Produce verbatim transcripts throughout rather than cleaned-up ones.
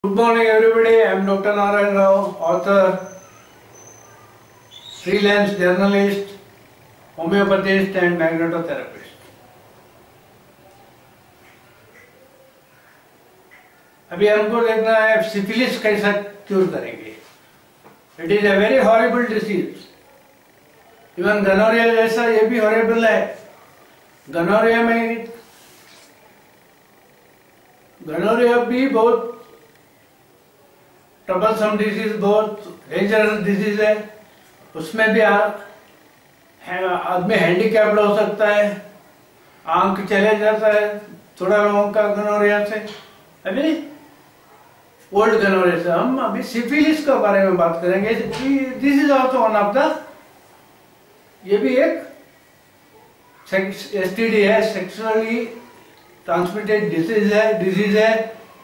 Good morning everybody, I am Doctor Narayan Rao, author, freelance journalist, homeopathist and magnetotherapist. अभी हमको देखना है syphilis कैसा क्यूर करेंगे. It is a very horrible disease. Even gonorrhoea जैसा ये भी हॉरिबल है. गनोरिया में गनोरिया भी बहुत ट्रबलसम डिजीज, बहुत डेंजरस डिजीज है. उसमें भी आदमी हैंडीकैप्ड हो सकता है, आंख चले जाता है थोड़ा लोगों का गनोरिया से. अभी ओल्ड गनोरिया से हम अभी सिफिलिस के बारे में बात करेंगे. This is also one of the, ये भी एक एसटीडी है, सेक्सुअली ट्रांसमिटेड डिजीज है डिजीज है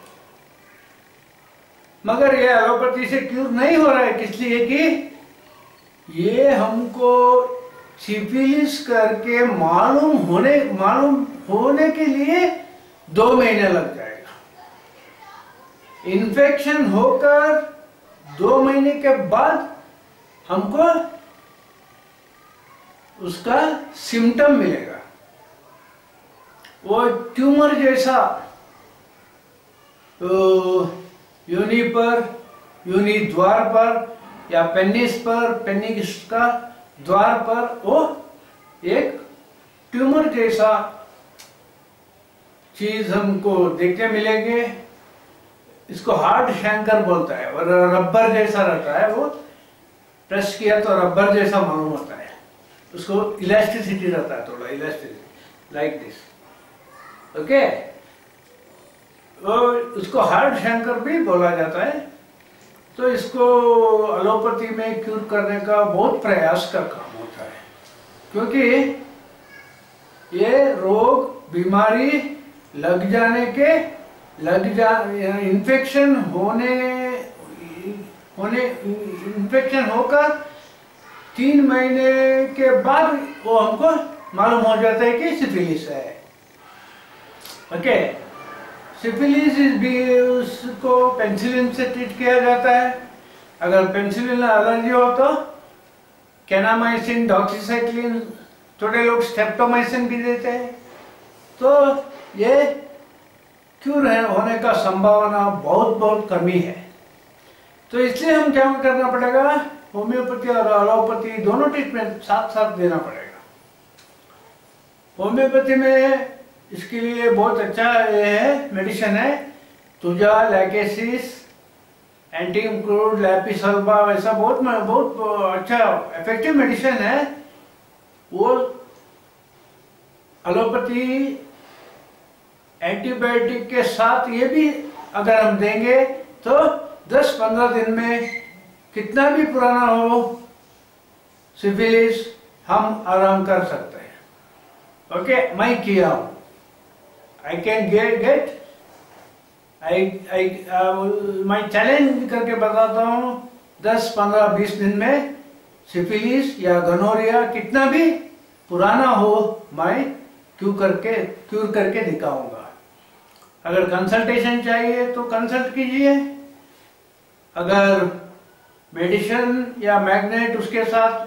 मगर ये एलोपैथी से क्यूर नहीं हो रहा है. किस लिए कि ये हमको सिफिलिस करके मालूम होने मालूम होने के लिए दो महीने लग जाएगा. इन्फेक्शन होकर दो महीने के बाद हमको उसका सिम्टम मिलेगा. वो ट्यूमर जैसा तो योनि पर, योनि द्वार पर या पेनिस पर, पेनिस का द्वार पर वो एक ट्यूमर जैसा चीज हमको देखने मिलेंगे. इसको हार्ड शैंकर बोलता है और रबर जैसा रहता है. वो प्रेस किया तो रबर जैसा मालूम होता है. उसको इलास्टिसिटी रहता है, थोड़ा इलास्टिसिटी लाइक दिस. ओके, और उसको हार्ड शैंकर भी बोला जाता है. तो इसको एलोपैथी में क्यूर करने का बहुत प्रयास का काम होता है, क्योंकि ये रोग बीमारी लग जाने के लग जा इन्फेक्शन होने होने इन्फेक्शन होकर तीन महीने के बाद वो हमको मालूम हो जाता है कि सिफिलिस है. ओके, सिफिलिस उसको पेनिसिलिन से ट्रीट किया जाता है. अगर पेनिसिलिन एलर्जी हो तो कैनामाइसिन, डॉक्सीसाइक्लिन, थोड़े लोग स्ट्रेप्टोमाइसिन भी देते हैं. तो ये क्यूर है होने का संभावना बहुत बहुत कमी है. तो इसलिए हम क्या करना पड़ेगा, होम्योपैथी और एलोपैथी दोनों ट्रीटमेंट साथ साथ देना पड़ेगा. होम्योपैथी में इसके लिए बहुत अच्छा ये है, मेडिसिन है तुजा, लैकेसिस, एंटीक्रूड, लैपिसल्वा, वैसा बहुत बहुत अच्छा इफेक्टिव मेडिसिन है. वो एलोपैथी एंटीबायोटिक के साथ ये भी अगर हम देंगे तो दस पंद्रह दिन में कितना भी पुराना हो सिफिलिस हम आराम कर सकते हैं. ओके, मैं किया हूं. I can get get I I मैं चैलेंज करके बताता हूँ. दस पंद्रह बीस दिन में सिफिलिस या गनोरिया कितना भी पुराना हो मैं क्यूर करके क्यूर करके दिखाऊंगा. अगर कंसल्टेशन चाहिए तो कंसल्ट कीजिए. अगर मेडिसिन या मैग्नेट उसके साथ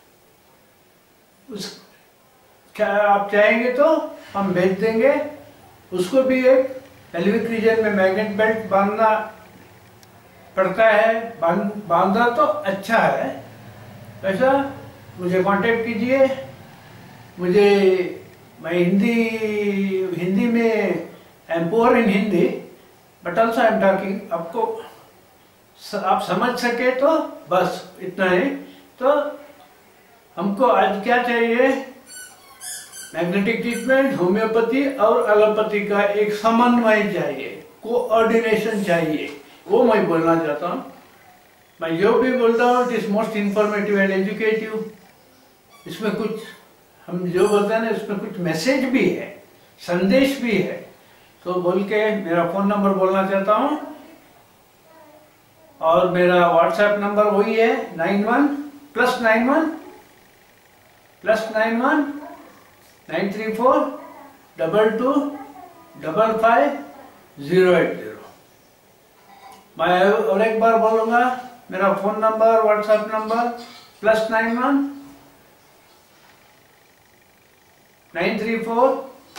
उस आप चाहेंगे तो हम भेज देंगे. उसको भी एक पेल्विक रीजन में मैग्नेट बेल्ट बांधना पड़ता है. बांध बांधा तो अच्छा है. ऐसा मुझे कांटेक्ट कीजिए. मुझे मैं हिंदी हिंदी में I am poor in Hindi but also I am talking. आपको आप समझ सके तो बस इतना ही. तो हमको आज क्या चाहिए, मैग्नेटिक ट्रीटमेंट, होम्योपैथी और एलोपैथी का एक समन्वय चाहिए, कोऑर्डिनेशन चाहिए. वो मैं बोलना चाहता हूँ. मैं जो भी बोलता हूँ it is most informative and educative. इसमें कुछ हम जो बोलते हैं ना, इसमें कुछ मैसेज भी है, संदेश भी है. तो बोल के मेरा फोन नंबर बोलना चाहता हूँ और मेरा व्हाट्सएप नंबर वही है nine one plus nine one plus nine one nine three four double two double five zero eight zero. मैं और एक बार बोलूंगा, मेरा phone number, WhatsApp number plus nine one nine three four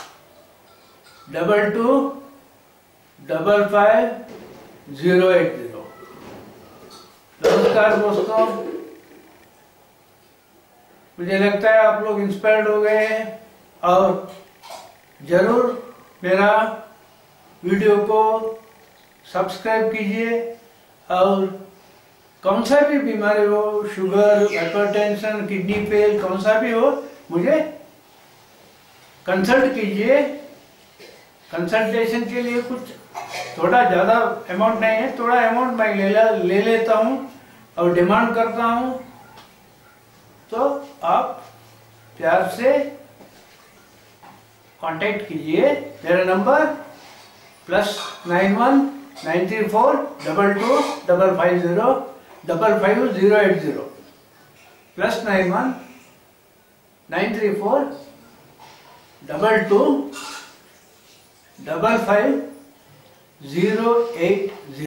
double two double five zero eight zero. नमस्कार दोस्तों, मुझे लगता है आप लोग इंस्पायर्ड हो गए हैं और जरूर मेरा वीडियो को सब्सक्राइब कीजिए और कौन सा भी बीमारी हो, शुगर, हाइपरटेंशन, किडनी फेल, कौन सा भी हो, मुझे कंसल्ट कीजिए। कंसल्टेशन के लिए कुछ थोड़ा ज़्यादा अमाउंट नहीं है, थोड़ा अमाउंट मैं ले, ले लेता हूँ और डिमांड करता हूँ, तो आप प्यार से कांटेक्ट कीजिए। मेरा number plus nine one nine three four double two double five zero double five zero eight zero plus nine one nine three four double two double five zero eight zero.